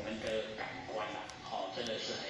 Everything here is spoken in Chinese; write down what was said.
我们的感官啦，真的是很